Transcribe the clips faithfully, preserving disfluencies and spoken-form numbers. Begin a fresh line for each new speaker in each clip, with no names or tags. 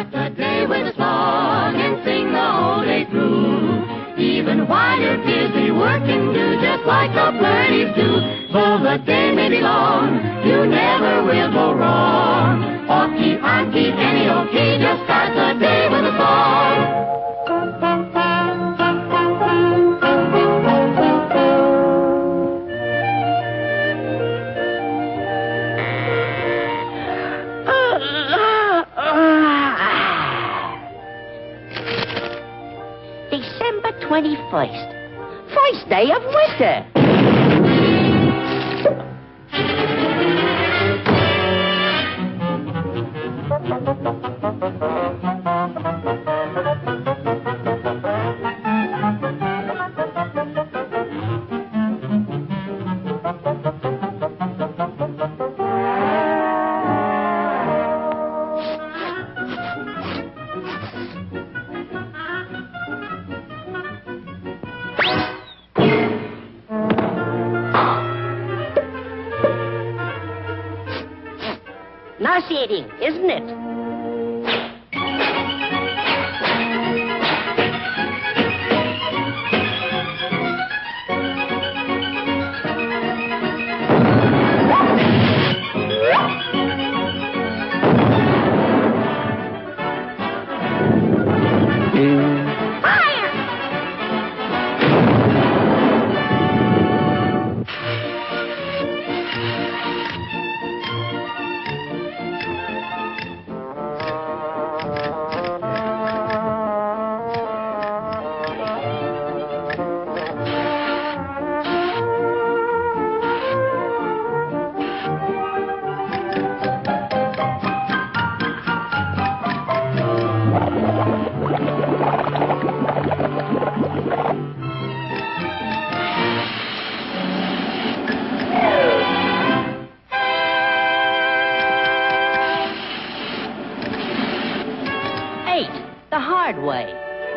start the day with a song and sing the whole day through. Even while you're busy working, do just like the birdies do. Though the day may be long, you never will go wrong. Off key, on key, any old key, just start the day with a song.
December twenty-first, first day of winter. Nauseating, isn't it? The hard way.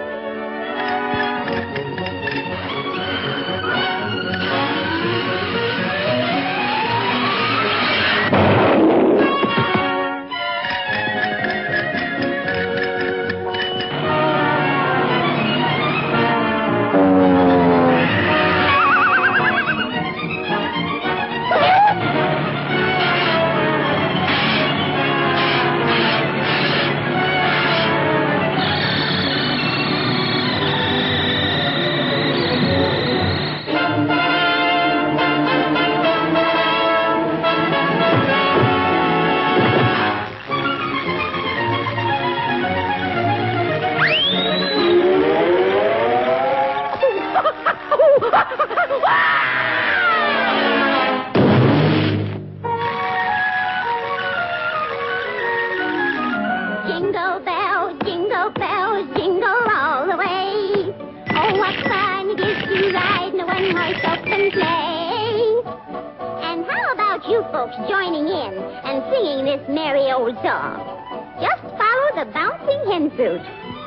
Jingle bells, jingle bells, jingle all the way. Oh, what fun it is to ride in a one-horse open sleigh. And how about you folks joining in and singing this merry old song? Just follow the bouncing hen suit.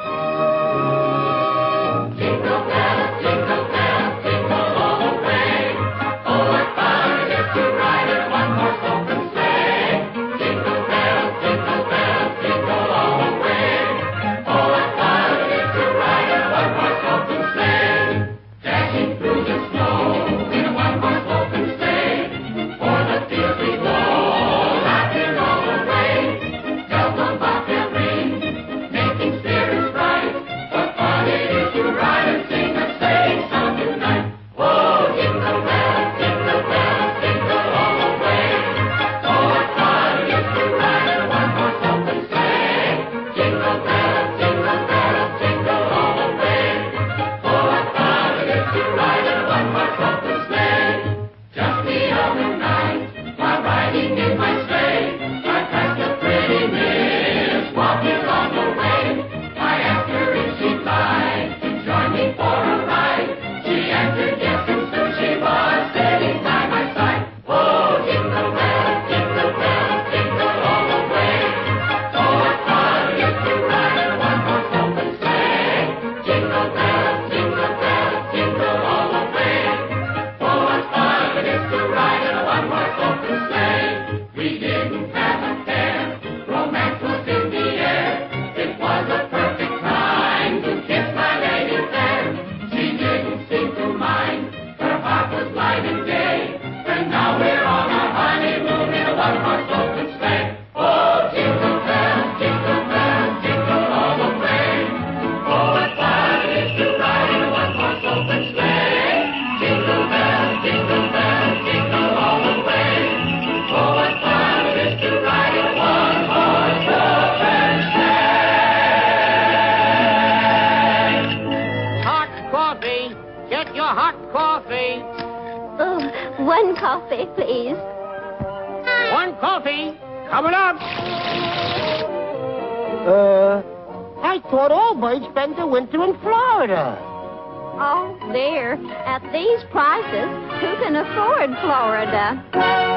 Jingle bells, jingle bells, jingle all the way. Oh, what fun it is to ride in a one-horse open sleigh. Jingle bells, jingle bells, jingle all the way. Oh, what fun it is to ride in a one-horse open sleigh. Dashing through the snow in a one-horse open sleigh. For the fields we go, laughing all the way. Bells on bobtail ring, making spirits bright. What fun
One coffee, please.
One coffee. Coming up.
Uh, I thought all birds spend their winter in Florida.
Oh, dear. At these prices, who can afford Florida?